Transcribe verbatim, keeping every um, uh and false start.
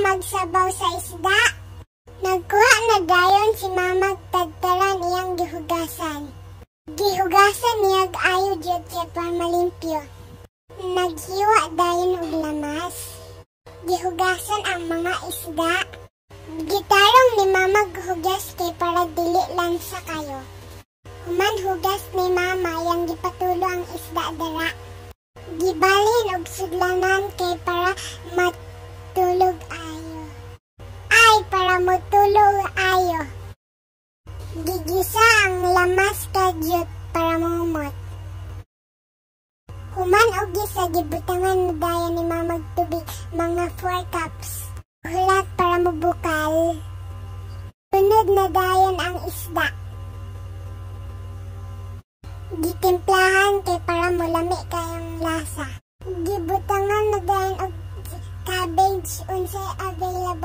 magsabaw sa isda. Nagkuha na dayon si mama tagtaran iyang gihugasan. Gihugasan niya ayo jud kay para malimpyo. Naghiwa dayon og lamas. Gihugasan ang mga isda. Gitarong ni mama guhugas kay para dili lansa kayo. Human hugas ni mama yang gipatulo ang isda dara. Gibalhin og sudlanan kay para matulog ayo. Ay para matulog ayo. Gigisa ang lamas kadyot para mumot. Human og gisa gibutangan na dayon ni mama tubig mga four cups. Hulat para mabukal. Tunod na dayon ang isda. Gitimplahan kay para mulami kayong lasa. Gibutangan na dayon og cabbage unsay available